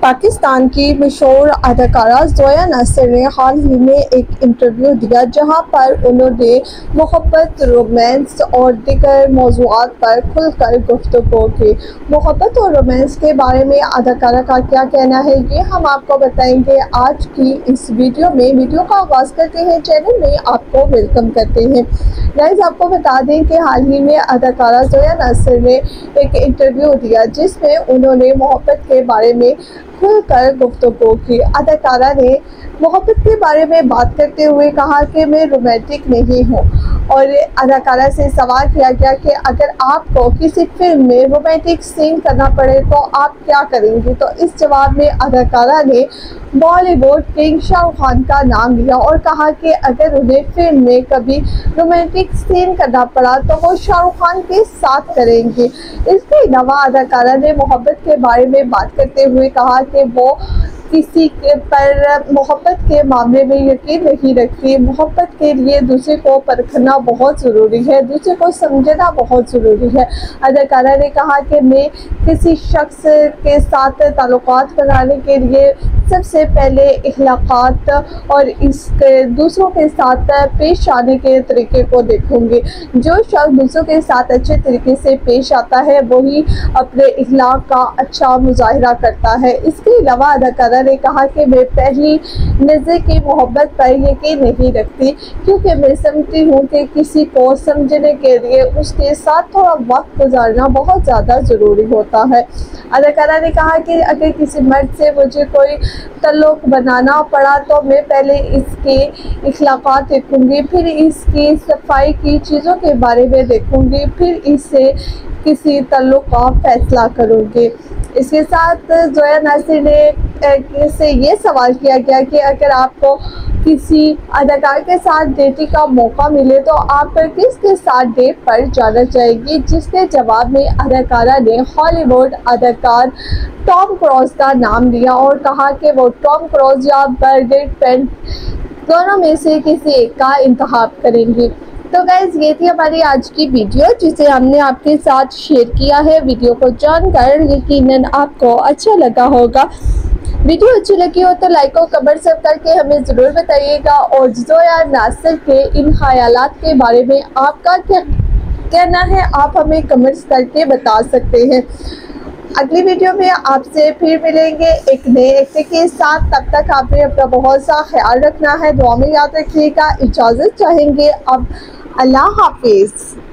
पाकिस्तान की मशहूर अदाकारा ज़ोया नासिर ने हाल ही में एक इंटरव्यू दिया जहां पर उन्होंने मोहब्बत, रोमांस और दीगर मौज़ूआत पर खुलकर गुफ्तगू की। मोहब्बत और रोमांस के बारे में अदाकारा का क्या कहना है, ये हम आपको बताएंगे आज की इस वीडियो में। वीडियो का आगाज़ करते हैं, चैनल में आपको वेलकम करते हैं। गाइस, आपको बता दें कि हाल ही में अदाकारा ज़ोया नासिर ने एक इंटरव्यू दिया जिसमें उन्होंने मोहब्बत के बारे में खुलकर गुफ्तगू की। अदाकारा ने मोहब्बत के बारे में बात करते हुए कहा कि मैं रोमांटिक नहीं हूँ, और अदाकारा से सवाल किया गया कि अगर आपको किसी फिल्म में रोमांटिक सीन करना पड़े तो आप क्या करेंगी। तो इस जवाब में अदाकारा ने बॉलीवुड किंग शाहरुख खान का नाम लिया और कहा कि अगर उन्हें फिल्म में कभी रोमांटिक सीन करना पड़ा तो वो शाहरुख खान के साथ करेंगे। इसके अलावा अदाकारा ने मोहब्बत के बारे में बात करते हुए कहा कि वो किसी के पर मोहब्बत के मामले में यकीन नहीं रखती। मोहब्बत के लिए दूसरे को परखना बहुत ज़रूरी है, दूसरे को समझना बहुत ज़रूरी है। अदाकारा ने कहा कि मैं किसी शख्स के साथ ताल्लुकात बनाने के लिए सबसे पहले अखलाक़ात और इसके दूसरों के साथ पेश आने के तरीके को देखूंगी। जो शख्स दूसरों के साथ अच्छे तरीके से पेश आता है वही अपने अखलाक का अच्छा मुजाहिरा करता है। इसके अलावा अदाकारा ने कहा कि मैं पहली नज़र की मोहब्बत पर यकीन नहीं रखती, क्योंकि मैं समझती हूँ कि किसी को समझने के लिए उसके साथ थोड़ा वक्त गुजारना बहुत ज़्यादा ज़रूरी होता है। अदाकारा ने कहा कि अगर किसी मर्द से मुझे कोई तल्लुक़ बनाना पड़ा तो मैं पहले इसके अखलाक़ात देखूँगी, फिर इसकी सफाई की चीज़ों के बारे में देखूँगी, फिर इससे किसी तल्लुक़ का फ़ैसला करूँगी। इसके साथ ज़ोया नासिर ने से ये सवाल किया गया कि अगर आपको किसी अदाकार के साथ डेटिंग का मौका मिले तो आप किसके साथ डेट पर जाना चाहेंगी, जिसके जवाब में अदाकारा ने हॉलीवुड अदाकार टॉम क्रूज का नाम लिया और कहा कि वो टॉम क्रूज या ब्रैड पिट दोनों में से किसी एक का इंतखाब करेंगी। तो गाइज़, ये थी हमारी आज की वीडियो जिसे हमने आपके साथ शेयर किया है। वीडियो को जानकर यकीनन आपको अच्छा लगा होगा। वीडियो अच्छी लगी हो तो लाइक और कमेंट सब करके हमें ज़रूर बताइएगा, और ज़ोया नासिर के इन ख़यालात के बारे में आपका क्या कहना है आप हमें कमेंट्स करके बता सकते हैं। अगली वीडियो में आपसे फिर मिलेंगे एक नए एक्टर के साथ। तब तक आपने अपना बहुत सा ख्याल रखना है, दुआ में याद रखिएगा। इजाज़त चाहेंगे अब, अल्लाह हाफिज़।